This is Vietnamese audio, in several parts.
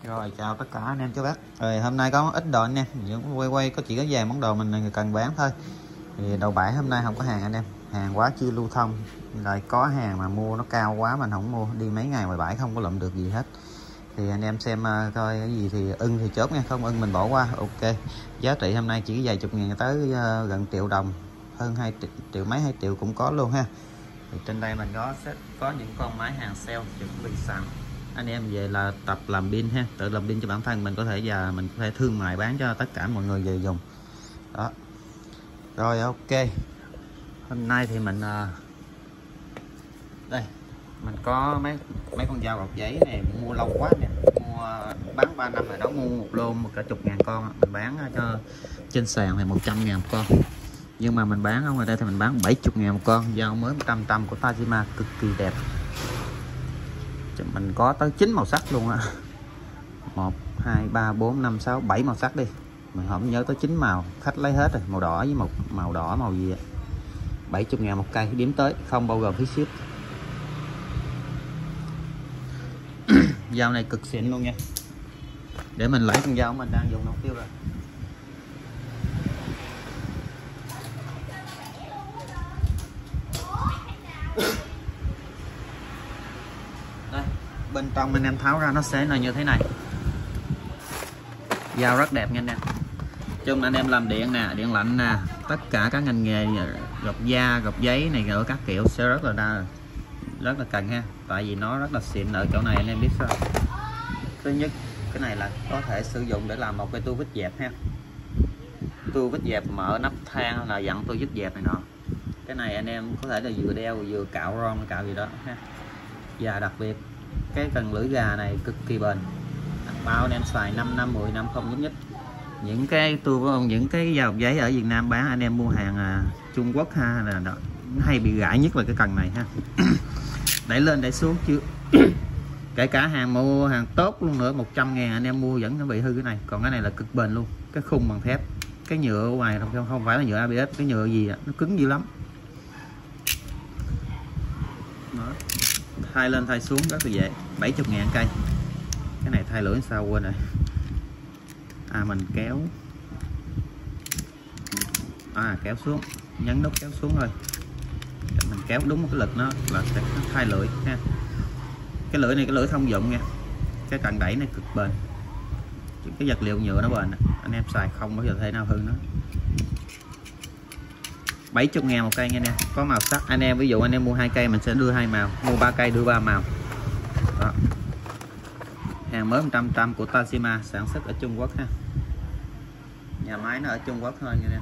Rồi chào tất cả anh em chú bác. Rồi hôm nay có ít đồ anh em, quay có chỉ có vài món đồ mình cần bán thôi. Thì đầu bãi hôm nay không có hàng anh em, hàng quá chưa lưu thông. Lại có hàng mà mua nó cao quá mình không mua, đi mấy ngày ngoài bãi không có lượm được gì hết. Thì anh em xem coi cái gì thì ưng thì chốt nha, không ưng mình bỏ qua. Ok. Giá trị hôm nay chỉ vài chục ngàn tới gần triệu đồng, hơn 2 triệu mấy 2 triệu cũng có luôn ha. Thì trên đây mình có những con máy hàng sale chuẩn bị sẵn. Anh em về là tập làm pin ha, tự làm pin cho bản thân mình có thể và mình có thể thương mại bán cho tất cả mọi người về dùng đó. Rồi ok, hôm nay thì mình đây mình có mấy con dao gọt giấy này, mua lâu quá nè, mua bán 3 năm rồi đó, mua một lô một cả chục ngàn con, mình bán cho trên sàn thì 100.000 một con, nhưng mà mình bán ở ngoài đây thì mình bán 70.000 một con. Dao mới 100 của Tajima cực kỳ đẹp, mình có tới 9 màu sắc luôn á, 1 2 3 4 5 6 7 màu sắc đi, mình không nhớ tới 9 màu, khách lấy hết rồi, màu đỏ với một màu đỏ màu gì 70.000 một cây, điểm tới không bao gồm phí ship. Dao này cực xịn luôn nha, để mình lấy con dao mình đang dùng nấu tiêu rồi. Đây, bên trong anh em tháo ra nó sẽ là như thế này, dao rất đẹp nha anh em. Chung anh em làm điện nè, điện lạnh nè, tất cả các ngành nghề gọt da gọt giấy này ở các kiểu sẽ rất là cần ha, tại vì nó rất là xịn ở chỗ này anh em biết sao. Thứ nhất, cái này là có thể sử dụng để làm một cái tua vít dẹp ha, tua vít dẹp mở nắp than là dặn tua vít dẹp này nọ. Cái này anh em có thể là vừa đeo vừa cạo ron cạo gì đó ha. Và đặc biệt cái cần lưỡi gà này cực kỳ bền, bao anh em xài 5 năm 10 năm không nhúc nhích. Những cái những cái dao giấy ở Việt Nam bán anh em mua hàng Trung Quốc ha là nó hay bị gãy nhất là cái cần này ha. Đẩy lên đẩy xuống chưa kể cả hàng mua hàng tốt luôn nữa 100.000 anh em mua vẫn nó bị hư cái này. Còn cái này là cực bền luôn, cái khung bằng thép, cái nhựa ở ngoài không phải là nhựa ABS, cái nhựa gì đó, nó cứng dữ lắm đó. Thay lên thay xuống rất là dễ, 70.000 cây. Cái này thay lưỡi sao quên rồi, mình kéo kéo xuống, nhấn nút kéo xuống thôi, mình kéo đúng một cái lực nó là sẽ thay lưỡi ha. Cái lưỡi này cái lưỡi thông dụng nha, cái cần đẩy này cực bền, cái vật liệu nhựa nó bền, anh em xài không bao giờ thể nào hư nó. 70.000 một cây nha anh em, có màu sắc. Anh em ví dụ anh em mua 2 cây mình sẽ đưa 2 màu, mua 3 cây đưa 3 màu đó. Hàng mới 100% của Tajima, sản xuất ở Trung Quốc ha, nhà máy nó ở Trung Quốc thôi nha anh em.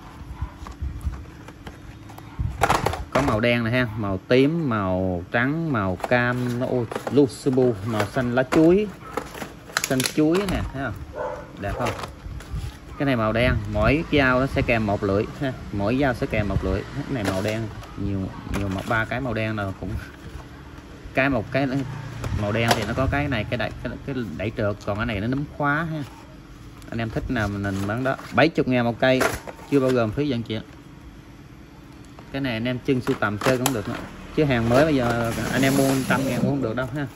Có màu đen này ha, màu tím, màu trắng, màu cam, Lusubu, màu xanh lá chuối, xanh chuối nè, thấy không, đẹp không? Cái này màu đen, mỗi dao nó sẽ kèm một lưỡi ha, mỗi dao sẽ kèm một lưỡi. Cái này màu đen nhiều màu, 3 cái màu đen là cũng một cái màu đen thì nó có cái này cái đẩy trượt, còn cái này nó núm khóa ha. Anh em thích nào mình bán đó. 70.000 một cây chưa bao gồm phí vận chuyển. Cái này anh em trưng sưu tầm chơi cũng được nữa, chứ hàng mới bây giờ anh em mua 100.000 cũng không được đâu ha.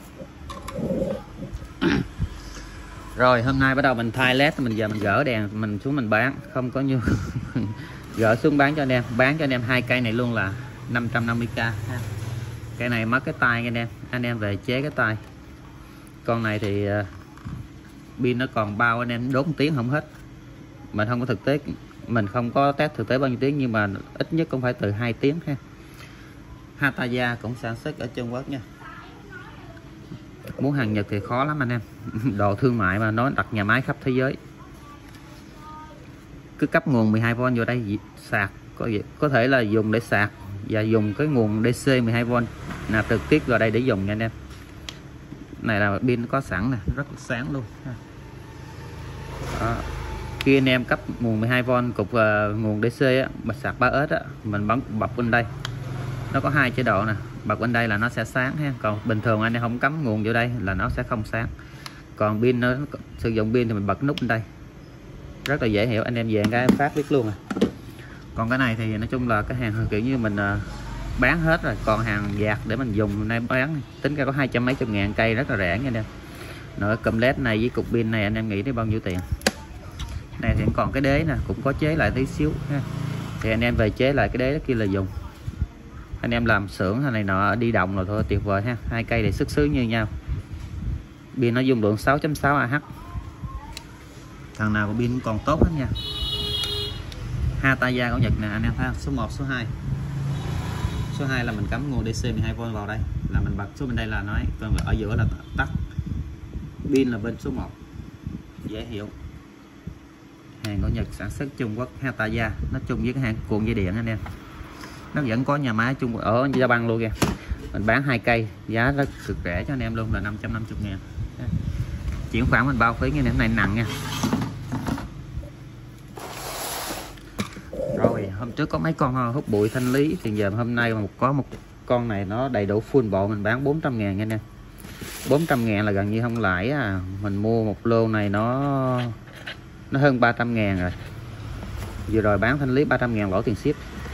Rồi hôm nay bắt đầu mình thay led, mình giờ mình gỡ đèn mình xuống mình bán, không có như gỡ xuống bán cho anh em 2 cây này luôn là 550k ha. Cây này mất cái tay anh em về chế cái tay. Con này thì pin nó còn bao, anh em đốt 1 tiếng không hết. Mình không có thực tế, mình không có test thực tế bao nhiêu tiếng, nhưng mà ít nhất cũng phải từ 2 tiếng ha. Hataya cũng sản xuất ở Trung Quốc nha. Muốn hàng Nhật thì khó lắm anh em. Đồ thương mại mà nó đặt nhà máy khắp thế giới. Cứ cấp nguồn 12V vô đây sạc, có thể là dùng để sạc và dùng cái nguồn DC 12V nạp trực tiếp vào đây để dùng nha anh em. Này là pin có sẵn nè, rất là sáng luôn. Đó. Khi anh em cấp nguồn 12V cục nguồn DC á, mà sạc 3S á, mình bật bên đây. Nó có 2 chế độ nè, bật bên đây là nó sẽ sáng ha. Còn bình thường anh em không cắm nguồn vô đây là nó sẽ không sáng. Còn pin nó sử dụng pin thì mình bật nút bên đây. Rất là dễ hiểu, anh em về cái phát biết luôn à. Còn cái này thì nói chung là cái hàng kiểu như mình bán hết rồi, còn hàng dạt để mình dùng nay bán tính ra có 200 mấy chục ngàn cây, rất là rẻ nha anh em. Nữa cụm led này với cục pin này anh em nghĩ đến bao nhiêu tiền? Này thì còn cái đế nè, cũng có chế lại tí xíu ha. Thì anh em về chế lại cái đế kia là dùng. Anh em làm xưởng hay này nọ đi đồng rồi thôi, tuyệt vời ha. Hai cây để xuất xứ như nhau. Pin nó dung lượng 6.6 Ah. Thằng nào của pin còn tốt hết nha. Hataya của Nhật nè anh em thấy không? Số 1, số 2. Số 2 là mình cắm nguồn DC 12V vào đây, là mình bật số bên đây là nói, còn ở giữa là tắt. Pin là bên số 1. Dễ hiểu. Hàng của Nhật sản xuất Trung Quốc, Hataya, nó chung với cái hàng cuộn dây điện anh em. Nó vẫn có nhà máy Trung Quốc ở Gia Băng luôn kìa. Mình bán 2 cây, giá rất cực rẻ cho anh em luôn, là 550.000. Chuyển khoản mình bao phí nghe, này nặng nha. Rồi hôm trước có mấy con hút bụi thanh lý, thì giờ hôm nay có một con này nó đầy đủ full bộ, mình bán 400.000 nha anh em. 400.000 là gần như không lãi à. Mình mua một lô này nó hơn 300.000 rồi. Vừa rồi bán thanh lý 300.000 lỗ tiền ship.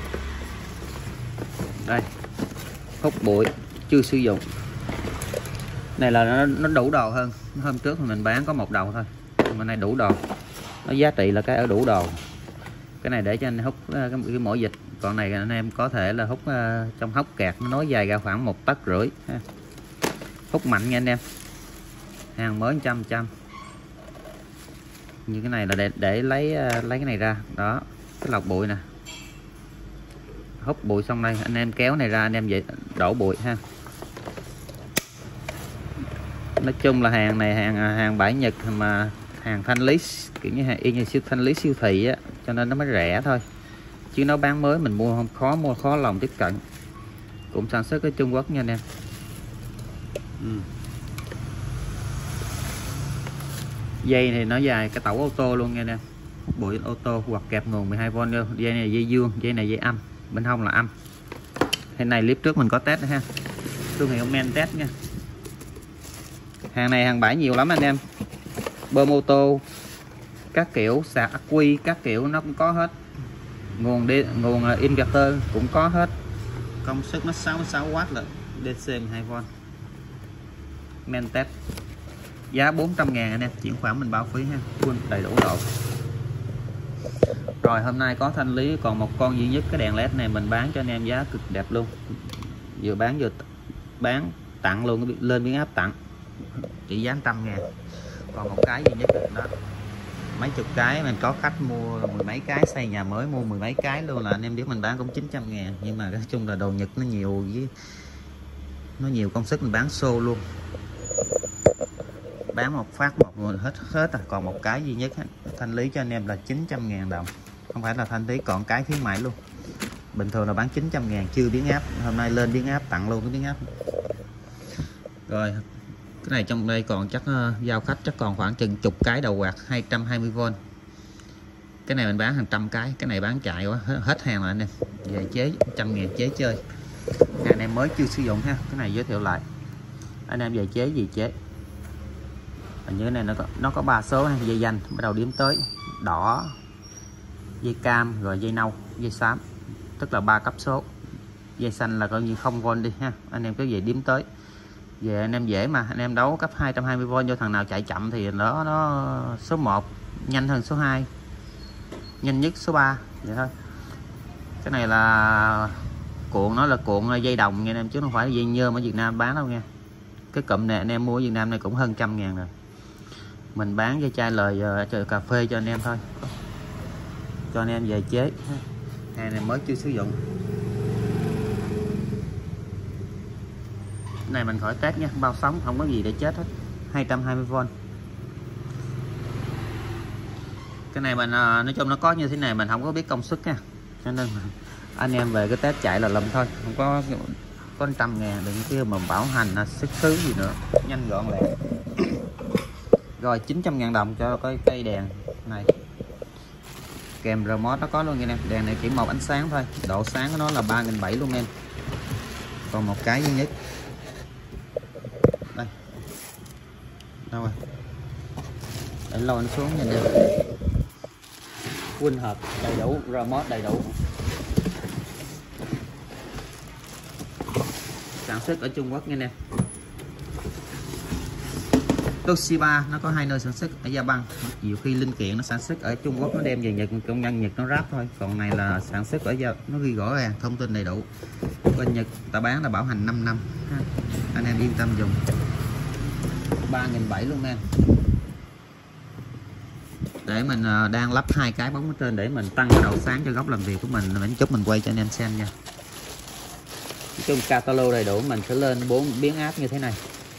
Đây, hút bụi chưa sử dụng. Này là nó đủ đồ hơn. Hôm trước thì mình bán có một đầu thôi, mà này đủ đồ. Nó giá trị là cái ở đủ đồ. Cái này để cho anh hút cái mỏ dịch. Còn này anh em có thể là hút trong hốc kẹt, nó nối dài ra khoảng 1,5 tấc. Hút mạnh nha anh em. Hàng mới 100%. Như cái này là để lấy cái này ra. Đó, cái lọc bụi nè. Hút bụi xong đây anh em kéo này ra, anh em vậy đổ bụi ha. Nói chung là hàng này hàng bãi Nhật, mà hàng thanh lý kiểu như y như thanh lý siêu thị á, cho nên nó mới rẻ thôi, chứ nó bán mới mình mua không khó lòng tiếp cận. Cũng sản xuất ở Trung Quốc nha anh em. Dây thì nó dài cái tẩu ô tô luôn nha anh em. Bụi ô tô hoặc kẹp nguồn 12V vô. Dây này dây dương, dây này dây âm, bên hông là âm. Cái này clip trước mình có test ha, thương hiệu men test nha. Hàng này hàng bãi nhiều lắm anh em. Bơm ô tô các kiểu, sạc ắc quy các kiểu nó cũng có hết. Nguồn inverter cũng có hết. Công suất nó 66W là DC 12V. Men test. Giá 400.000 anh em, chuyển khoản mình bao phí ha, full đầy đủ độ. Rồi hôm nay có thanh lý còn một con duy nhất, cái đèn led này mình bán cho anh em giá cực đẹp luôn. Vừa bán tặng luôn, lên biến áp tặng. Chỉ giá 100.000. Còn một cái duy nhất đó. Mấy chục cái mình có khách mua mười mấy cái, xây nhà mới mua mười mấy cái luôn, là anh em biết mình bán cũng 900.000. Nhưng mà nói chung là đồ Nhật nó nhiều, với nó nhiều công sức mình bán xô luôn. Bán một phát một người hết à. Còn một cái duy nhất thanh lý cho anh em là 900.000 đồng. Không phải là thanh lý, còn cái khuyến mãi luôn. Bình thường là bán 900.000 chưa biến áp, hôm nay lên biến áp tặng luôn cái biến áp. Rồi cái này trong đây còn chắc giao khách chắc còn khoảng chừng chục cái đầu quạt 220V. Cái này mình bán hàng trăm cái này bán chạy quá, hết hàng rồi anh em. Về chế 100.000 chế chơi. Hàng này mới chưa sử dụng ha. Cái này giới thiệu lại. Anh em về chế gì chế. Hình như cái này nó có 3 số ha. Dây danh bắt đầu điểm tới đỏ, dây cam, rồi dây nâu, dây xám, tức là 3 cấp số. Dây xanh là coi như 0V đi ha. Anh em cứ về điểm tới. Về anh em dễ mà, anh em đấu cấp 220V cho thằng nào chạy chậm thì nó số 1 nhanh hơn số 2, nhanh nhất số 3 vậy thôi. Cái này là cuộn, nó là cuộn dây đồng nha anh em, chứ không phải là dây nhôm ở Việt Nam bán đâu nha. Cái cụm này anh em mua ở Việt Nam này cũng hơn 100.000 rồi. Mình bán cho chai lời chờ cà phê cho anh em thôi, cho anh em về chế. Hàng này mới chưa sử dụng. Cái này mình khỏi test nha, bao sống không có gì để chết hết. 220V. Cái này mình nói chung nó có như thế này mình không có biết công suất nha, cho nên anh em về cái test chạy là lầm thôi, không có 100.000 đừng kêu mà bảo hành xuất xứ gì nữa, nhanh gọn lẹ. Rồi 900.000 đồng cho cái cây đèn này, kèm remote nó có luôn nha em. Đèn này chỉ một ánh sáng thôi, độ sáng của nó là 3.700 luôn em. Còn một cái duy nhất đây, đâu rồi, để lôi anh xuống nha em. Full hợp đầy đủ, remote đầy đủ, sản xuất ở Trung Quốc nha em. Toshiba nó có hai nơi sản xuất ở Gia Băng, nhiều khi linh kiện nó sản xuất ở Trung Quốc nó đem về Nhật, công nhân Nhật nó ráp thôi, còn này là sản xuất ở Gia, nó ghi rõ ràng thông tin đầy đủ. Bên Nhật ta bán là bảo hành 5 năm ha. Anh em yên tâm dùng. 3.700 luôn em. Để mình đang lắp hai cái bóng ở trên để mình tăng cái độ sáng cho góc làm việc của mình. Mình chút mình quay cho anh em xem nha. Trong catalog đầy đủ mình sẽ lên 4 biến áp như thế này.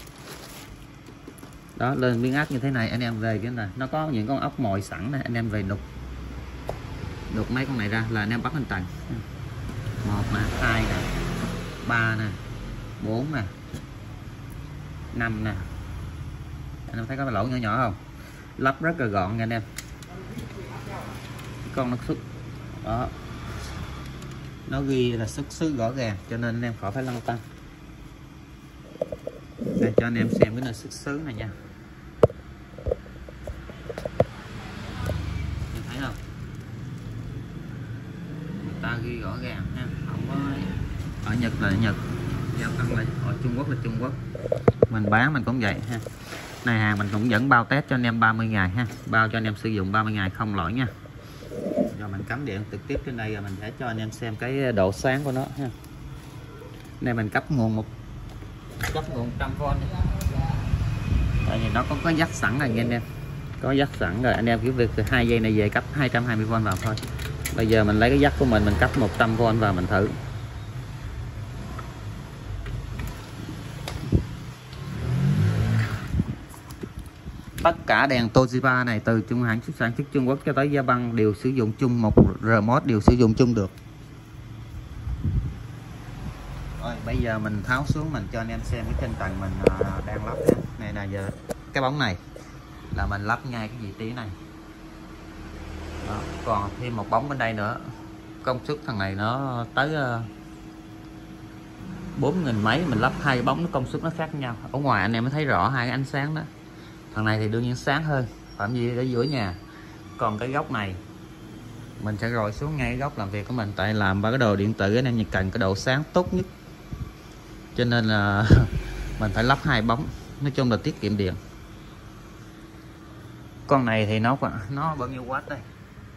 Đó, lên biến áp như thế này, anh em về cái này nó có những con ốc mồi sẵn này, anh em về đục mấy con này ra là anh em bắt lên tầng. 1 nè, 2 nè, 3 nè, 4 nè, 5 nè. Anh em thấy có cái lỗ nhỏ nhỏ không? Lắp rất là gọn nha anh em. Con nó xuất đó, nó ghi là xuất xứ rõ ràng cho nên anh em khỏi phải lăn tăn. Để cho anh em xem cái nơi xuất xứ này nha. Em thấy không? Người ta ghi rõ ràng ha, không có ở Nhật là Nhật, giao tăng là ở Trung Quốc là Trung Quốc. Mình bán mình cũng vậy ha. Này hàng mình cũng dẫn bao test cho anh em 30 ngày ha, bao cho anh em sử dụng 30 ngày không lỗi nha. Rồi mình cắm điện trực tiếp trên đây rồi mình sẽ cho anh em xem cái độ sáng của nó ha. Đây mình cấp nguồn 100V. Tại vì nó có dắt sẵn rồi nha anh em. Có dắt sẵn rồi, anh em cứ việc 2 dây này về cấp 220V vào thôi. Bây giờ mình lấy cái dắt của mình cấp 100V vào mình thử. Tất cả đèn Toshiba này từ Trung hãng sản xuất Trung Quốc cho tới Gia Băng đều sử dụng chung một remote, đều sử dụng chung được. Rồi bây giờ mình tháo xuống mình cho anh em xem cái trên tầng mình đang lắp nha. Này là giờ cái bóng này là mình lắp ngay cái vị trí này. Đó, còn thêm một bóng bên đây nữa. Công suất thằng này nó tới 4.000 mấy, mình lắp hai bóng nó công suất nó khác nhau. Ở ngoài anh em mới thấy rõ hai cái ánh sáng đó. Thằng này thì đương nhiên sáng hơn, phạm vi ở giữa nhà. Còn cái góc này mình sẽ rồi xuống ngay cái góc làm việc của mình, tại làm ba cái đồ điện tử anh em cần cái độ sáng tốt nhất, cho nên là mình phải lắp hai bóng, nói chung là tiết kiệm điện. Con này thì nó bao nhiêu watt đây?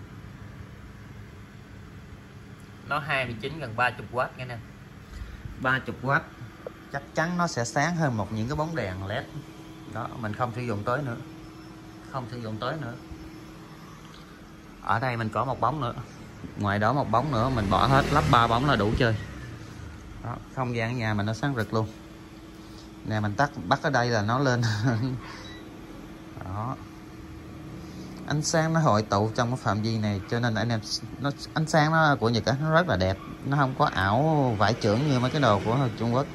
Nó 29 gần 30W nghe nè. 30W chắc chắn nó sẽ sáng hơn những cái bóng đèn led. Đó, mình không sử dụng tới nữa. Ở đây mình có một bóng nữa. Ngoài đó một bóng nữa, mình bỏ hết lắp 3 bóng là đủ chơi. Đó, không gian ở nhà mình nó sáng rực luôn. Nè mình bắt ở đây là nó lên. Đó. Ánh sáng nó hội tụ trong cái phạm vi này cho nên anh em ánh sáng nó của Nhật nó rất là đẹp, nó không có ảo vải chưởng như mấy cái đồ của Trung Quốc.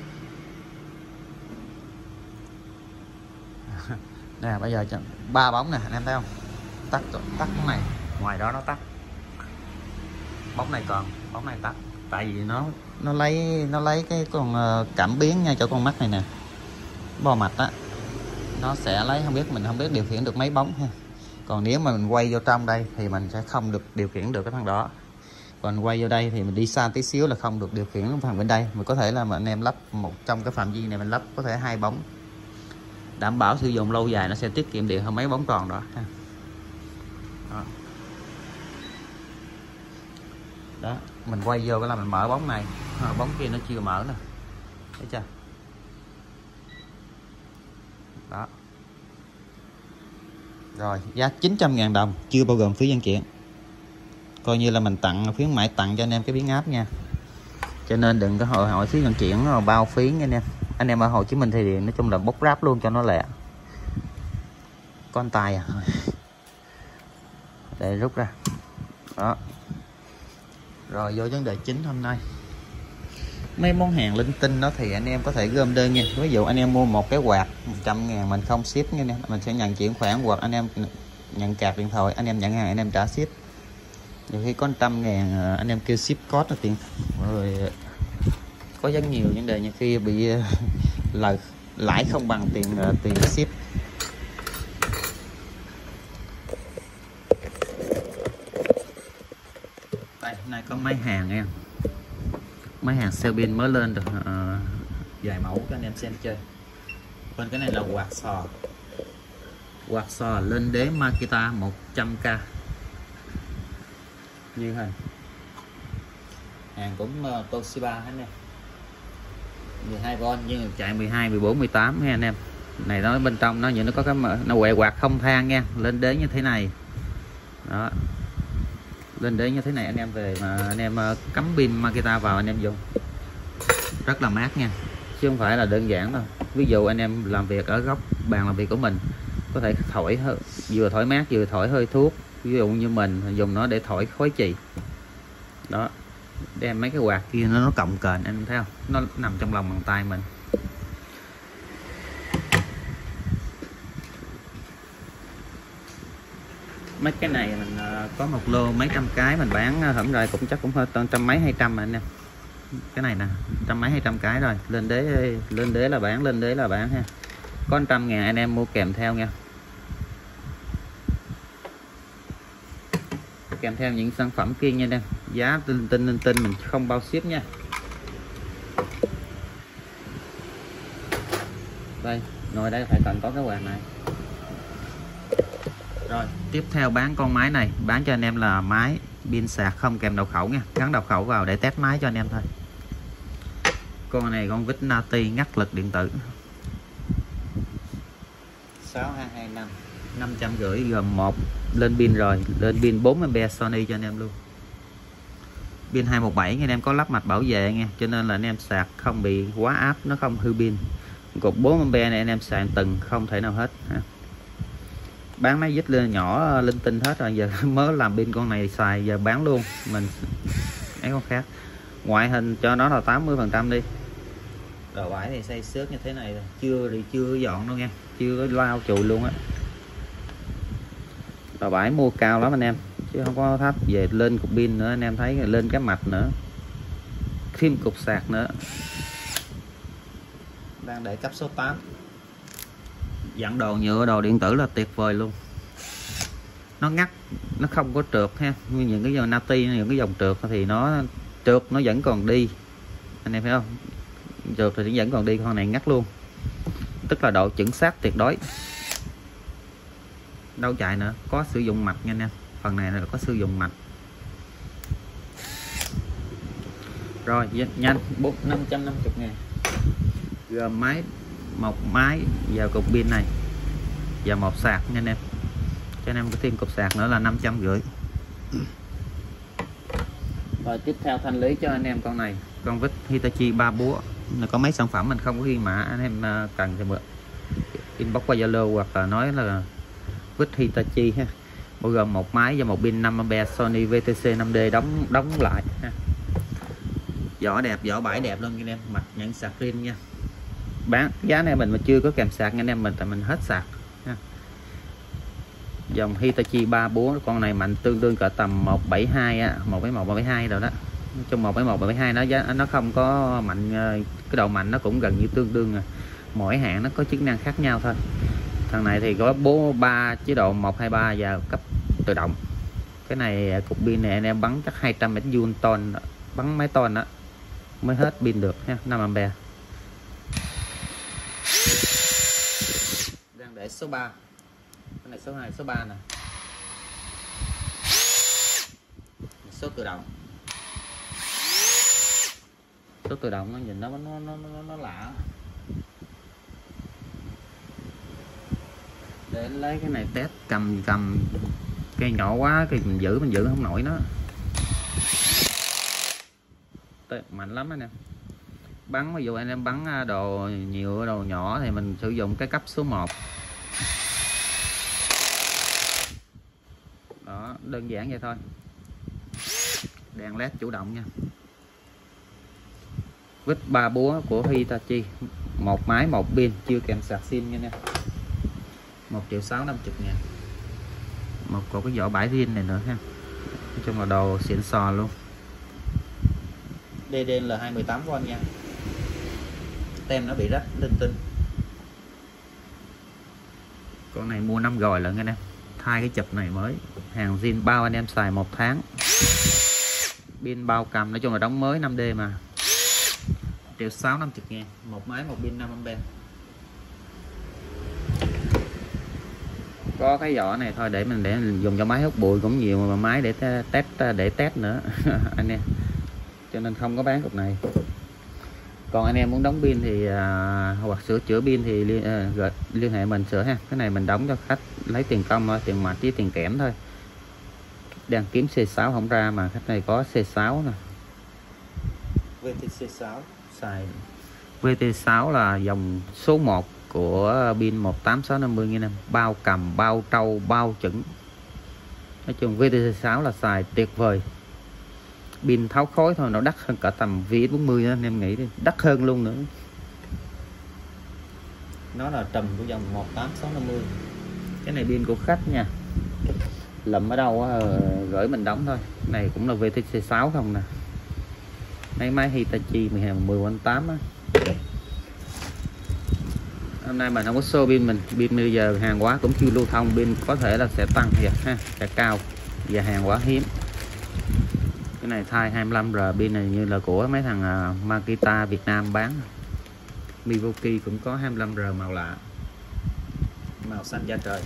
Nè bây giờ 3 bóng nè anh em thấy không, tắt bóng này, ngoài đó nó tắt, bóng này còn, bóng này tắt, tại vì nó lấy cái con cảm biến nha cho con mắt này nè, bo mạch á, nó sẽ lấy, mình không biết điều khiển được mấy bóng ha. Còn nếu mà mình quay vô trong đây thì mình sẽ không được điều khiển được cái thằng đó. Còn quay vô đây thì mình đi xa tí xíu là không được điều khiển cái phần bên đây. Mình có thể là mà anh em lắp trong cái phạm vi này mình lắp có thể 2 bóng, đảm bảo sử dụng lâu dài, nó sẽ tiết kiệm điện hơn mấy bóng tròn đó. Đó. Đó, mình quay vô cái là mình mở bóng này, bóng kia nó chưa mở nè, thấy chưa? Đó. Rồi, giá 900.000 đồng, chưa bao gồm phí văn kiện. Coi như là mình khuyến mãi tặng cho anh em cái biến áp nha. Cho nên đừng có hỏi phí văn kiện nó bao phí nha anh em. Anh em ở Hồ Chí Minh thì nói chung là bốc ráp luôn cho nó lẹ. Con tay à. Để rút ra. Đó. Rồi vô vấn đề chính hôm nay. Mấy món hàng linh tinh đó thì anh em có thể gom đơn nha. Ví dụ anh em mua một cái quạt 100.000 mình không ship nha, mình sẽ nhận chuyển khoản, hoặc anh em nhận card điện thoại, anh em nhận hàng anh em trả ship. Nhiều khi có 100.000 anh em kêu ship code là tiền, rồi có rất nhiều vấn đề như khi bị lãi không bằng tiền ship. Đây, hôm nay có mấy hàng em, mấy hàng sale pin mới lên được vài mẫu cho anh em xem chơi. Bên cái này là quạt sò, quạt sò lên đế Makita 100k như thế. Hàng cũng Toshiba hết nè, 12V nhưng chạy 12, 14, 18 nha anh em. Này nó bên trong nó như nó có cái nó quẹt quạt không than nha, lên đế như thế này đó, lên đế như thế này anh em về mà anh em cắm pin Makita vào anh em dùng rất là mát nha, chứ không phải là đơn giản đâu. Ví dụ anh em làm việc ở góc bàn làm việc của mình có thể thổi vừa thổi mát vừa thổi hơi thuốc, ví dụ như mình dùng nó để thổi khói chì đó, đem mấy cái quạt kia nó cồng kềnh anh thấy không, nó nằm trong lòng bàn tay mình. Mấy cái này mình có một lô mấy trăm cái mình bán hổm rồi cũng chắc cũng hơn trăm mấy 200 mà anh em. Cái này nè trăm mấy 200 cái rồi, lên đế là bán, lên đế là bán ha, có 100.000 anh em mua kèm theo nha, kèm theo những sản phẩm kia nha anh em, giá linh tinh mình không bao ship nha. Đây ngồi đây phải cần có cái quạt này. Rồi tiếp theo bán con máy này, bán cho anh em là máy pin sạc không kèm đầu khẩu nha, gắn đầu khẩu vào để test máy cho anh em thôi. Con này con Vít Nati ngắt lực điện tử 6225 550 gồm một lên pin rồi, lên pin 4A Sony cho anh em luôn, pin 217 anh em có lắp mạch bảo vệ nha, cho nên là anh em sạc không bị quá áp, nó không hư pin. Cục 4A này anh em sạc từng không thể nào hết ha. Bán máy dít lên nhỏ linh tinh hết rồi, giờ mới làm pin con này xài giờ bán luôn mình ấy con khác. Ngoại hình cho nó là 80% đi, đầu bãi thì xây xước như thế này rồi, chưa dọn đâu nha, chưa có lau chùi luôn á. Đầu bãi mua cao lắm anh em chứ không có thấp, về lên cục pin nữa anh em thấy, lên cái mạch nữa, thêm cục sạc nữa. Đang để cấp số 8, dặn đồ nhựa đồ điện tử là tuyệt vời luôn, nó ngắt nó không có trượt ha, như những cái dòng Nati, những cái dòng trượt thì nó trượt nó vẫn còn đi anh em thấy không, trượt thì vẫn còn đi, con này ngắt luôn, tức là độ chuẩn xác tuyệt đối, đâu chạy nữa, có sử dụng mạch nha anh em, phần này là có sử dụng mạch. Rồi nhanh 550.000 gồm máy, một máy vào cục pin này và một sạc nha anh em, cho anh em có thêm cục sạc nữa là 550. Rồi tiếp theo thanh lý cho anh em con này, con Vít Hitachi 3 búa. Có mấy sản phẩm mình không có ghi mã, anh em cần thì inbox qua Zalo hoặc là nói là Vít Hitachi ha. Bao gồm một máy và một pin 5A Sony VTC 5D đóng lại ha. Vỏ đẹp, vỏ bãi đẹp luôn anh em, mặt nhận sạc pin nha. Bán giá này mình mà chưa có kèm sạc anh em, mình hết sạc ha. Dòng Hitachi 3 búa, con này mạnh tương đương cỡ tầm 172 á, 171 rồi đó. Trong 171 172 nó giá nó không có mạnh, cái độ mạnh nó cũng gần như tương đương à. Mỗi hãng nó có chức năng khác nhau thôi. Thằng này thì có bố 3 chế độ 123 và cấp tự động. Cái này cục pin này anh em bắn chắc 200 mét ton, bắn mấy ton đó mới hết pin được ha, 5A. Đang để số 3. Cái này số 2, số 3 nè. Số tự động. Số tự động nó nhìn nó lạ. Để lấy cái này test, cầm cây nhỏ quá thì mình giữ không nổi nó. Mạnh lắm anh em. Bắn ví dụ anh em bắn đồ nhựa, đồ nhỏ thì mình sử dụng cái cấp số 1. Đó, đơn giản vậy thôi. Đèn led chủ động nha. Vít 3 búa của Hitachi, một máy một pin chưa kèm sạc sim nha nè. 1.650.000. Một có cái vỏ bãi riêng này nữa ha. Nói chung là đồ xịn sò luôn. DDL 218V nha. Tem nó bị rách linh tinh. Con này mua 5 gòi lận anh em. Thay cái chụp này mới, hàng zin bao anh em xài 1 tháng. Pin bao cầm, nói chung là đóng mới 5D mà. 1.650.000, một máy một pin 5A. có cái vỏ này thôi để dùng cho máy hút bụi cũng nhiều, mà máy để test nữa anh em, cho nên không có bán cục này. Còn anh em muốn đóng pin thì hoặc sửa chữa pin thì liên hệ mình sửa ha. Cái này mình đóng cho khách lấy tiền công thôi, tiền mặt với tiền kẽm thôi. Đang kiếm C6 không ra mà khách này có C6 nè, VTC6 xài. VT6 là dòng số 1 của pin 18650 nha em, bao cầm, bao trâu, bao chuẩn. Nói chung VTC6 là xài tuyệt vời. Pin tháo khối thôi nó đắt hơn cả tầm VX40 anh em nghĩ đi, đắt hơn luôn nữa. Nó là trùm của dòng 18650. Cái này pin của khách nha, lầm ở đâu gửi mình đóng thôi. Cái này cũng là VTC6 không nè, mấy máy Hitachi 1018 á. Hôm nay mình không có show pin mình, pin bây giờ hàng hóa cũng chưa lưu thông, pin có thể là sẽ tăng thiệt ha, sẽ cao và hàng hóa hiếm. Cái này Thai 25R, pin này như là của mấy thằng Makita Việt Nam bán. Milwaukee cũng có 25R màu lạ, màu xanh da trời.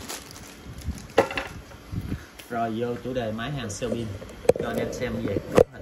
Rồi vô chủ đề máy hàng siêu pin cho anh em xem về cấu hình.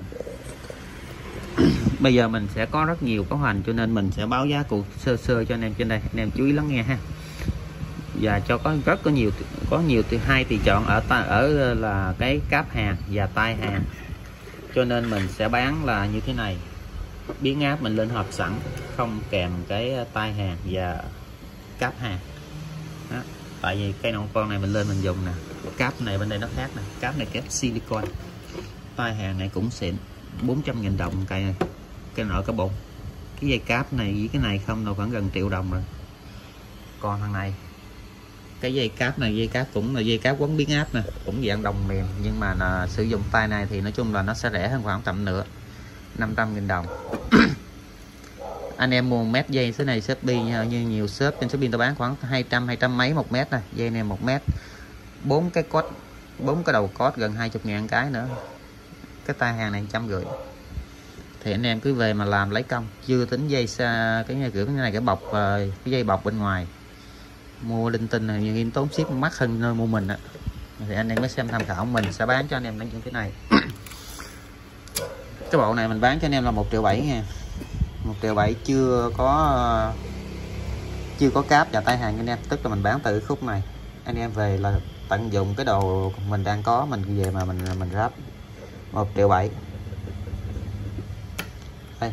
Bây giờ mình sẽ có rất nhiều cấu hình cho nên mình sẽ báo giá cụ sơ cho anh em trên đây, anh em chú ý lắng nghe ha. Và cho có nhiều hai tùy chọn ở là cái cáp hàng và tay hàng, cho nên mình sẽ bán là như thế này. Biến áp mình lên hộp sẵn, không kèm cái tay hàng và cáp hàng đó. Tại vì cây non con này mình lên mình dùng nè, cáp này bên đây nó khác nè, cáp này kép silicon, tay hàng này cũng xịn, 400.000 đồng cây này, cái nợ cái bụng. Cái dây cáp này với cái này không đâu khoảng gần 1 triệu đồng rồi. Còn thằng này, cái dây cáp này, dây cáp cũng là dây cáp quấn biến áp nè, cũng dạng đồng mềm, nhưng mà là sử dụng tay này thì nói chung là nó sẽ rẻ hơn khoảng tầm nửa, 500.000 đồng. Anh em mua 1 mét dây thế này Shopee như nhiều shop trên Shopee tôi bán khoảng 200 mấy 1 mét này, dây này 1 mét, 4 cái đầu cốt gần 20.000 cái nữa. Cái tay hàng này 150. Thì anh em cứ về mà làm lấy công, chưa tính dây cái này cái bọc, cái dây bọc bên ngoài mua linh tinh này nhưng tốn ship mắc hơn nơi mua mình á. Thì anh em mới xem tham khảo, mình sẽ bán cho anh em những cái này. Cái bộ này mình bán cho anh em là 1,7 triệu nha, 1,7 triệu, chưa có cáp và tay hàng anh em, tức là mình bán từ khúc này. Anh em về là tận dụng cái đồ mình đang có, mình về mà mình ráp 1,7 triệu. Đây.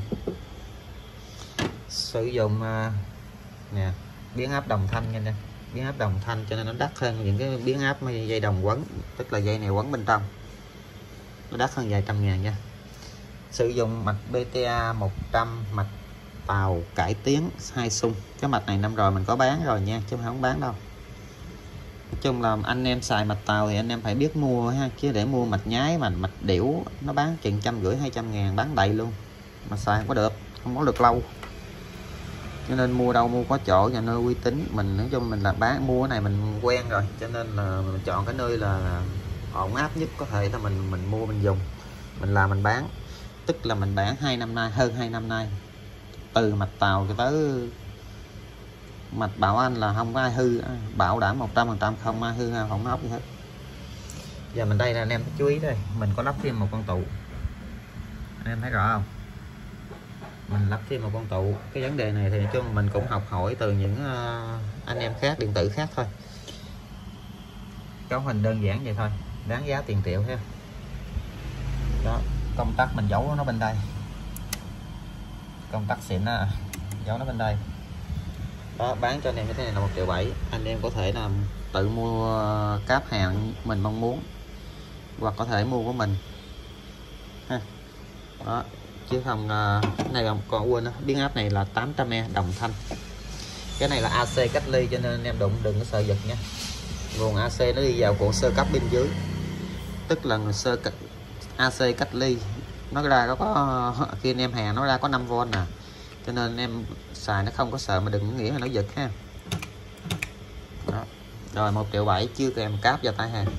Sử dụng nè, biến áp đồng thanh nha anh em, biến áp đồng thanh cho nên nó đắt hơn những cái biến áp dây đồng quấn, tức là dây này quấn bên trong, nó đắt hơn vài trăm ngàn nha. Sử dụng mạch BTA 100, mạch tàu cải tiến 2 xung. Cái mạch này năm rồi mình có bán rồi nha, chứ không bán đâu. Nói chung là anh em xài mạch tàu thì anh em phải biết mua ha, chứ để mua mạch nhái mà mạch điểu nó bán chừng 150-200 ngàn, bán đầy luôn mà xài không có được lâu. Cho nên mua đâu mua có chỗ và nơi uy tín. Mình nói chung mình là mua cái này mình quen rồi, cho nên là mình chọn cái nơi là ổn áp nhất có thể là mình mua mình dùng, mình làm mình bán. Tức là mình bán 2 năm nay, hơn 2 năm nay, từ mạch tàu cho tới mạch bảo anh là không có ai hư, bảo đảm 100% không ai hư không hóc gì hết. Giờ mình đây là anh em chú ý đây, mình có lắp thêm một con tụ, anh em thấy rõ không, mình lắp thêm một con tụ. Cái vấn đề này thì nói chung mình cũng học hỏi từ những anh em khác, điện tử khác thôi. Cấu hình đơn giản vậy thôi, đáng giá tiền triệu ha. Đó, công tắc mình giấu nó bên đây, công tắc xịn đó, giấu nó bên đây. Đó, bán cho anh em cái này là 1,7 triệu. Anh em có thể là tự mua cáp hàng mình mong muốn, hoặc có thể mua của mình ha. Đó, chứ không cái này còn quên đó, biến áp này là 800E đồng thanh. Cái này là AC cách ly cho nên anh em đừng có sợ giật nha. Nguồn AC nó đi vào cuộn sơ cấp bên dưới, tức là AC cách ly, nó ra có khi anh em hàng nó ra có 5V nè, cho nên anh em xài nó không có sợ, mà đừng nghĩ là nó giật ha. Đó. Rồi 1,7 triệu chưa kèm cáp và tay hàng.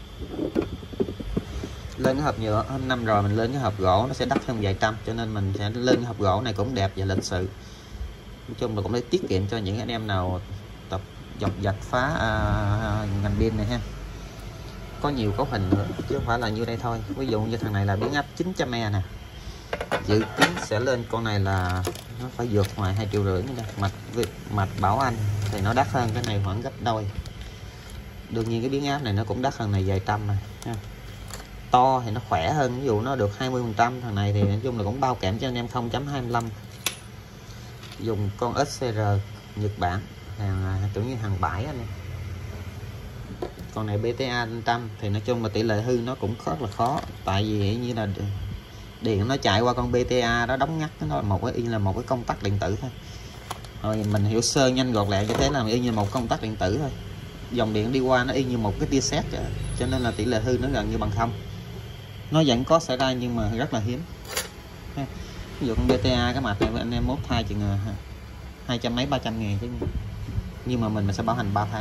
Lên cái hộp nhựa hôm năm rồi mình lên cái hộp gỗ nó sẽ đắt hơn vài trăm, cho nên mình sẽ lên cái hộp gỗ này cũng đẹp và lịch sự. Nói chung là cũng để tiết kiệm cho những anh em nào tập dọc dạch phá ngành pin này ha. Có nhiều cấu hình nữa chứ không phải là như đây thôi. Ví dụ như thằng này là biến áp 900E nè, dự kiến sẽ lên con này là nó phải vượt ngoài 2,5 triệu nữa. Mạch bảo anh thì nó đắt hơn cái này khoảng gấp đôi. Đương nhiên cái biến áp này nó cũng đắt hơn này vài trăm này ha. To thì nó khỏe hơn, ví dụ nó được 20%. Thằng này thì nói chung là cũng bao kèm cho anh em 0.25, dùng con SCR Nhật Bản, hàng kiểu như hàng bãi anh em. Con này BTA 100 thì nói chung là tỷ lệ hư nó cũng rất là khó, tại vì như là điện nó chạy qua con BTA đó đóng ngắt, nó là một cái công tắc điện tử thôi. Rồi mình hiểu sơ nhanh gọn lẹ như thế là y như một công tắc điện tử thôi, dòng điện đi qua nó y như một cái tia sét, cho nên là tỷ lệ hư nó gần như bằng không. Nó vẫn có xảy ra nhưng mà rất là hiếm. Ví dụ con BTA cái mặt này anh em mốt thay chừng 200 mấy 300 ngàn chứ, nhưng mà mình sẽ bảo hành 3 tháng.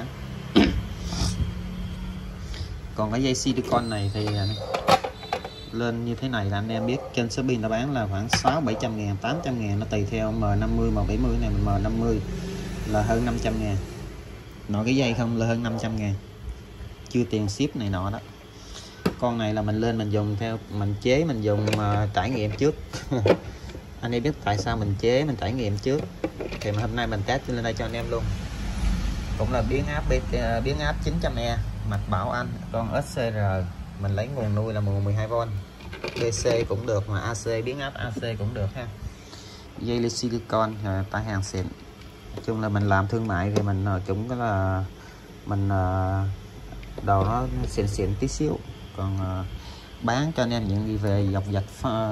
Còn cái dây silicon này thì lên như thế này là anh em biết trên shop pin nó bán là khoảng 600-700 ngàn, 800 ngàn, nó tùy theo M50, M70 này. M50 là hơn 500 ngàn, nội cái dây không là hơn 500 ngàn, chưa tiền ship này nọ đó. Con này là mình lên mình dùng theo mình chế, mình dùng trải nghiệm trước. Anh em biết tại sao mình chế mình trải nghiệm trước thì hôm nay mình test lên đây cho anh em luôn. Cũng là biến áp 900E, mạch bảo anh, con SCR mình lấy nguồn nuôi là nguồn 12V, DC cũng được mà AC biến áp AC cũng được ha. Dây silicon tại hàng xịn. Nói chung là mình làm thương mại thì mình cũng có là mình đầu nó xịn tí xíu, còn bán cho anh em những đi về dọc dạch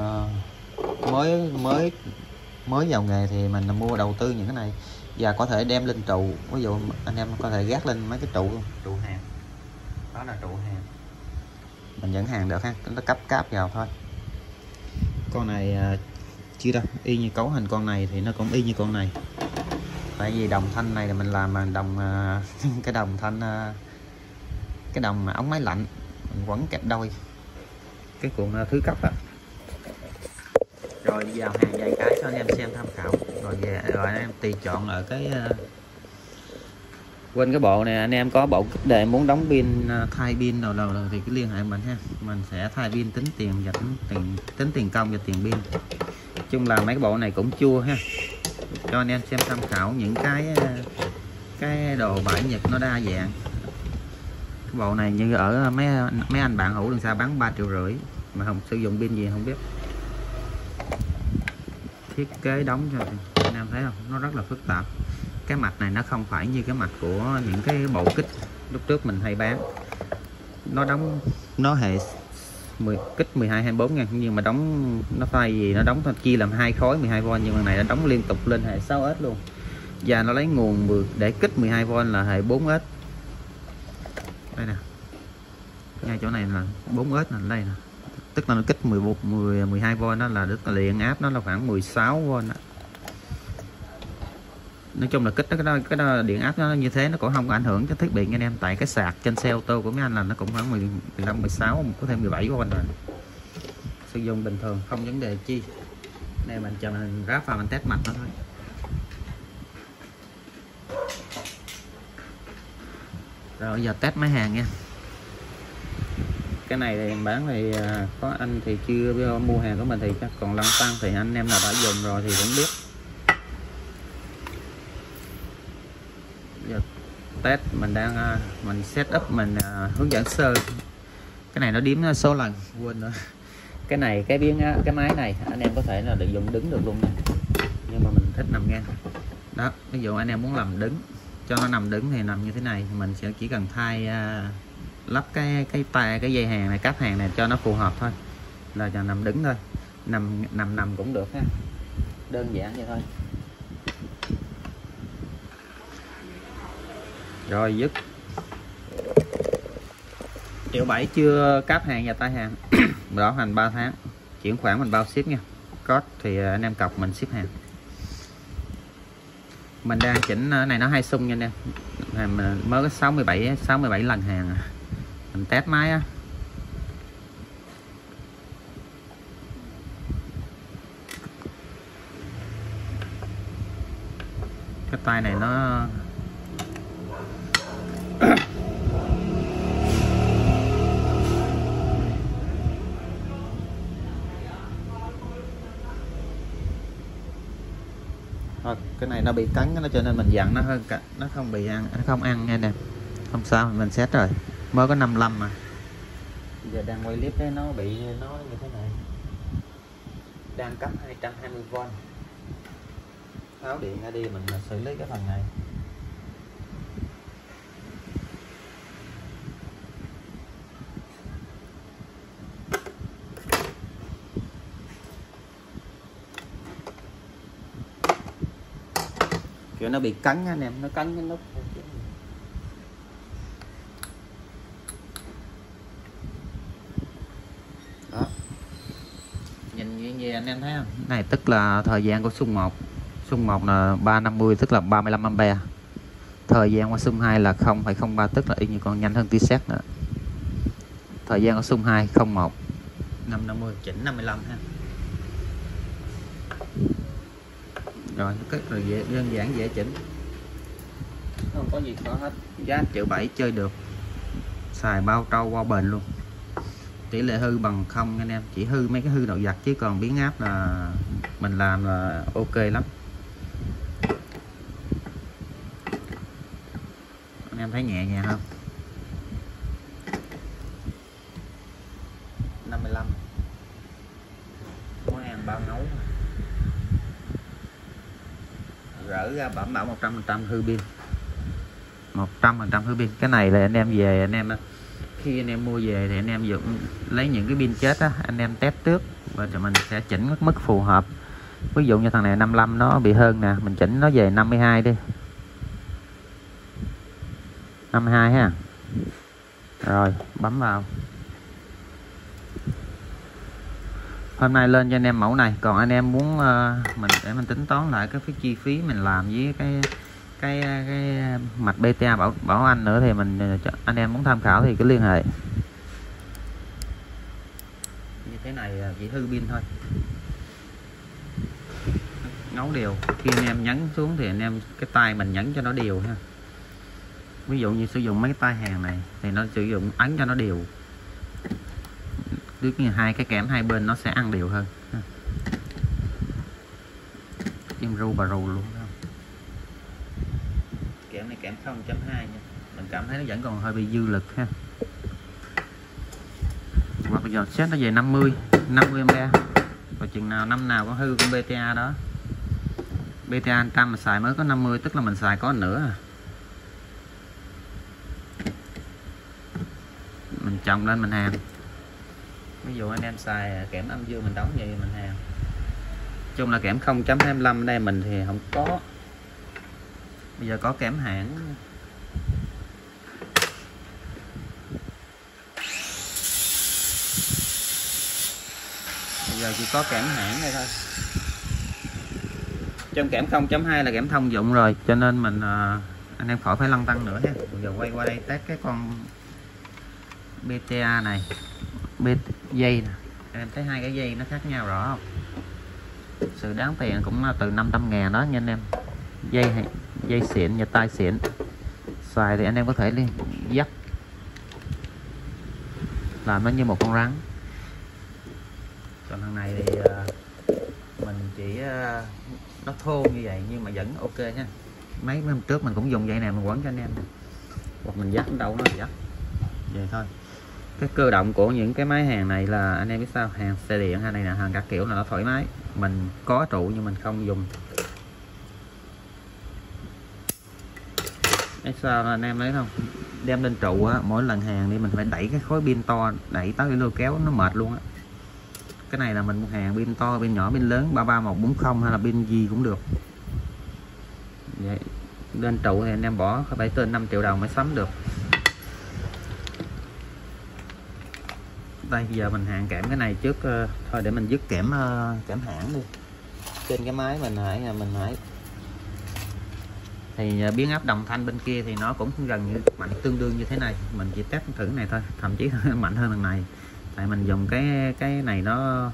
mới vào nghề thì mình mua đầu tư những cái này và có thể đem lên trụ. Ví dụ anh em có thể gác lên mấy cái trụ hàng, đó là trụ hàng, mình dẫn hàng được ha, nó cáp vào thôi. Con này chưa đâu, y như cấu hình con này thì nó cũng y như con này, tại vì đồng thanh này là mình làm mà đồng cái đồng thanh cái đồng ống máy lạnh mình quấn kẹp đôi cái cuộn thứ cấp à. Rồi vào hàng vài cái cho anh em xem tham khảo, rồi anh em tùy chọn ở cái quên cái bộ này. Anh em có bộ kích đề muốn đóng pin, thay pin rồi thì cứ liên hệ mình ha, mình sẽ thay pin, tính tiền tính tiền công và tiền pin. Chung là mấy cái bộ này cũng chua ha, cho anh em xem tham khảo những cái đồ bãi Nhật nó đa dạng. Cái bộ này như ở mấy anh bạn hữu đằng xa bán 3,5 triệu mà không sử dụng pin gì không biết. Thiết kế đóng cho anh em thấy không, nó rất là phức tạp. Cái mạch này nó không phải như cái mạch của những cái bộ kích lúc trước mình hay bán, nó đóng nó hệ kích 12-24 ngàn, nhưng mà đóng nó thay gì nó đóng chia làm 2 khối 12V, nhưng mà này nó đóng liên tục lên hệ 6S luôn, và nó lấy nguồn để kích 12V là hệ 4S. Đây nè, ngay chỗ này là 4S là đây nè, tức là nó kích 12V, nó là tức là điện áp nó là khoảng 16V đó. Nói chung là kích cái đó điện áp nó như thế nó cũng không có ảnh hưởng cho thiết bị anh em, tại cái sạc trên xe ô tô của mấy anh là nó cũng khoảng 15, 16, có thêm 17V rồi, sử dụng bình thường không vấn đề chi. Đây mình chờ mình ráp vào mình test mạch nó thôi. Rồi giờ test máy hàng nha. Cái này thì bán thì có anh thì chưa mua hàng của mình thì chắc còn lăn tăng, thì anh em nào đã dùng rồi thì cũng biết. Giờ test mình đang mình set up, mình hướng dẫn sơ. Cái này nó đếm số lần quên nữa. Cái này cái máy này anh em có thể là được dùng đứng được luôn nè, nhưng mà mình thích nằm ngang đó. Ví dụ anh em muốn làm đứng cho nó nằm đứng thì nằm như thế này, mình sẽ chỉ cần thay lắp cái dây hàng này, cáp hàng này cho nó phù hợp thôi, là cho nằm đứng thôi, nằm cũng được ha, đơn giản vậy thôi. Rồi dứt 1,7 triệu chưa cáp hàng và tay hàng. Bảo hành 3 tháng, chuyển khoản mình bao ship nha, code thì anh em cọc mình ship hàng. Mình đang chỉnh này nó hay xung nha anh em, mình mới có 67 lần hàng mình test máy á. Cái tay này nó Thôi, cái này nó bị cắn nó cho nên mình dặn nó hơn cả, nó không bị ăn, nó không ăn nha nè, không sao, mình set rồi, mới có 55 mà. Bây giờ đang quay clip đấy, nó bị nó như thế này, đang cấp 220V, tháo điện ra đi mình xử lý cái phần này. Kiểu nó bị cắn anh em, nó cắn cái nút. Đó, nhìn như anh em thấy không, này tức là thời gian của xung 1, xung 1 là 350 tức là 35A, thời gian qua xung 2 là 0,03 tức là y như còn nhanh hơn tí xét nữa. Thời gian của xung 2 01 550 chỉnh 55 ha. Rồi rất là dễ, đơn giản dễ chỉnh, không có gì khó hết. Giá 1.700.000 chơi được, xài bao trâu bao bền luôn, tỷ lệ hư bằng không anh em, chỉ hư mấy cái hư đầu giặt chứ còn biến áp là mình làm là ok lắm. Anh em thấy nhẹ nhàng không? 55 món ăn bao nấu, rỡ ra bảo 100% hư pin, 100% hư pin. Cái này là anh em về, anh em khi anh em mua về thì anh em dùng lấy những cái pin chết á, anh em test trước và mình sẽ chỉnh cái mức phù hợp. Ví dụ như thằng này 55 nó bị hơn nè, mình chỉnh nó về 52 đi, 52 ha. Rồi bấm vào. Hôm nay lên cho anh em mẫu này, còn anh em muốn mình để mình tính toán lại cái chi phí mình làm với cái mạch BTA bảo anh nữa thì mình, anh em muốn tham khảo thì cứ liên hệ. Như thế này chỉ hư pin thôi, ngấu đều. Khi anh em nhấn xuống thì anh em cái tay mình nhấn cho nó đều ha. Ví dụ như sử dụng mấy cái tay hàng này thì nó sử dụng ấn cho nó đều, tức như hai cái kẽm hai bên nó sẽ ăn đều hơn. Im ru bà rù luôn không? Kẽm này kẽm 0.2 nha, mình cảm thấy nó vẫn còn hơi bị dư lực ha. Và bây giờ set nó về 50A, và chừng nào năm nào có hư con BTA đó. BTA 100 mà xài mới có 50, tức là mình xài có nửa à. Mình trồng lên mình hàng. Ví dụ anh em xài kẽm âm dương mình đóng vậy mình hàng. Chung là kẽm 0.25 ở đây mình thì không có. Bây giờ có kẽm hãng. Bây giờ chỉ có kẽm hãng đây thôi. Trong kẽm 0.2 là kẽm thông dụng rồi, cho nên mình anh em khỏi phải lăn tăng nữa ha. Bây giờ quay qua đây test cái con BTA này, dây nè, em thấy hai cái dây nó khác nhau rõ không? Sự đáng tiền cũng từ 500.000 đó nha anh em. Dây xịn và tay xịn, xài thì anh em có thể đi dắt làm nó như một con rắn. Còn thằng này thì mình chỉ nó thô như vậy nhưng mà vẫn ok nha. Mấy hôm trước mình cũng dùng dây này mình quấn cho anh em, hoặc mình dắt đâu nó dắt vậy thôi. Cái cơ động của những cái máy hàng này là anh em biết sao, hàng xe điện hay này là hàng các kiểu là nó thoải mái, mình có trụ nhưng mình không dùng. Cái sao là anh em thấy không, đem lên trụ á, mỗi lần hàng đi mình phải đẩy cái khối pin to, đẩy tới lôi kéo nó mệt luôn á. Cái này là mình mua hàng pin to, pin nhỏ, pin lớn 33140 hay là pin gì cũng được. Vậy lên trụ thì anh em bỏ phải trên 5 triệu đồng mới sắm được. Đây giờ mình hàng kẽm cái này trước thôi, để mình dứt kẽm hãng đi. Trên cái máy mình hãy thì biến áp đồng thanh bên kia thì nó cũng gần như mạnh tương đương như thế này, mình chỉ test thử này thôi, thậm chí mạnh hơn lần này, tại mình dùng cái này nó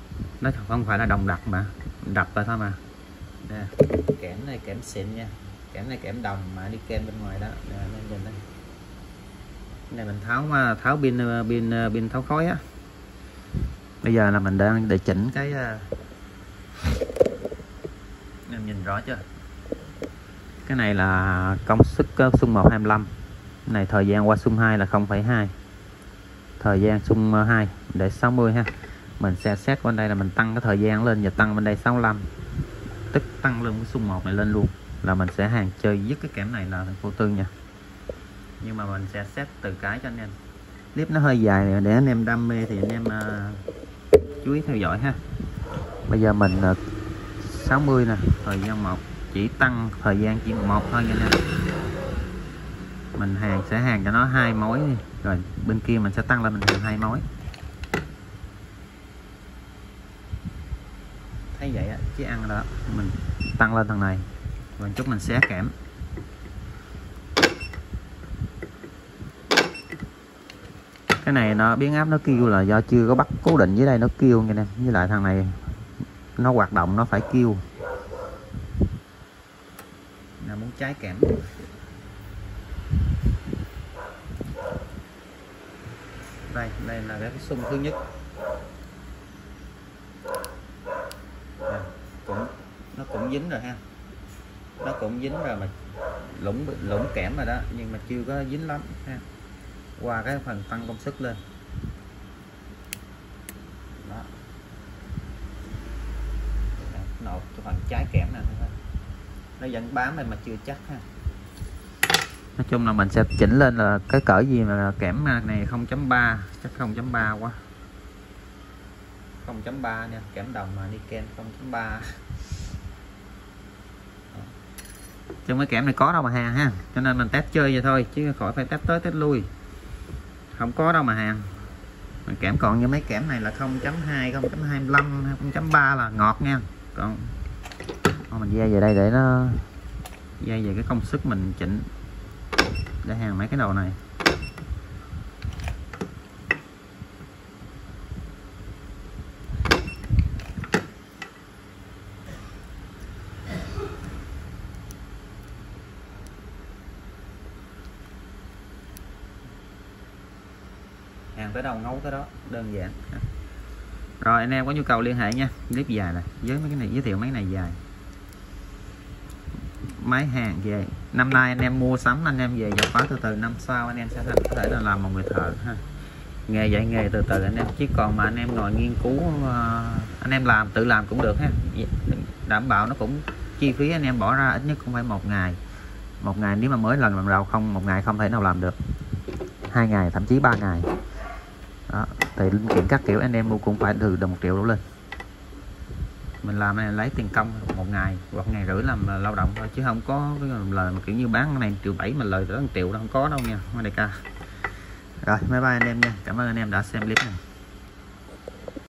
không phải là đồng đặt mà đập vào thôi mà. Đây, kẽm này kẽm xịn nha, Kẽm này kẽm đồng mà đi kem bên ngoài đó nè, nên nhìn đây. Cái này mình tháo pin tháo khói á. Bây giờ là mình đang để chỉnh cái em nhìn rõ chưa, cái này là công suất xung 1 25, cái này thời gian qua xung 2 là 0,2, thời gian xung 2 để 60 ha. Mình sẽ set bên đây là mình tăng cái thời gian lên và tăng bên đây 65, tức tăng luôn cái xung 1 này lên luôn, là mình sẽ hàng chơi dứt cái kẽm này là vô tư nha. Nhưng mà mình sẽ set từ cái cho anh em. Clip nó hơi dài để anh em đam mê thì anh em chú ý theo dõi ha. Bây giờ mình 60 nè, thời gian 1, chỉ tăng thời gian chỉ 1 thôi nha anh em. Mình sẽ hàng cho nó 2 mối đi. Rồi bên kia mình sẽ tăng lên mình hàng 2 mối. Thấy vậy á, chứ ăn đó mình tăng lên thằng này rồi chút mình xé kẽm. Cái này nó biến áp nó kêu là do chưa có bắt cố định dưới đây nó kêu nghe nè, với lại thằng này nó hoạt động nó phải kêu là muốn trái kẽm. Đây là cái xung thứ nhất. Nó cũng dính rồi ha, nó cũng dính rồi mà lũng kẽm rồi đó, nhưng mà chưa có dính lắm ha. Qua cái phần tăng công suất lên đó, nộp cái phần trái kẽm này thôi, nó vẫn bám này mà chưa chắc ha. Nói chung là mình sẽ chỉnh lên là cái cỡ gì mà kẽm này 0.3, chắc 0.3 quá, 0.3 nha, kẽm đồng mà Niken 0.3. Trong cái kẽm này có đâu mà hàng ha, cho nên mình test chơi vậy thôi chứ khỏi phải test tới test lui, không có đâu mà hàng. Kẽm còn như mấy kẽm này là 0.2, 0.25, 0.3 là ngọt nha. Còn mình dây về đây để nó dây về cái công suất mình chỉnh để hàng mấy cái đầu này. Hàng tới đâu ngấu tới đó, đơn giản. Rồi anh em có nhu cầu liên hệ nha. Clip dài này với mấy cái này, giới thiệu mấy này dài. Máy hàng về năm nay anh em mua sắm anh em về dọc khóa từ từ, năm sau anh em sẽ có thể là làm một người thợ ha. Nghề dạy nghề từ từ anh em, chứ còn mà anh em ngồi nghiên cứu anh em làm tự làm cũng được ha, đảm bảo nó cũng chi phí anh em bỏ ra ít nhất cũng phải một ngày nếu mà mới lần làm đầu không, một ngày không thể nào làm được, 2 ngày thậm chí 3 ngày đó. Thì linh kiện các kiểu anh em mua cũng phải từ 1 triệu đổ lên. Mình làm này lấy tiền công 1 ngày hoặc 1,5 ngày làm lao động thôi, chứ không có cái lời mà kiểu như bán cái này 1,7 triệu mà lời tới 1 triệu đâu, không có đâu nha mấy đại ca. Rồi bye bye anh em nha, cảm ơn anh em đã xem clip này.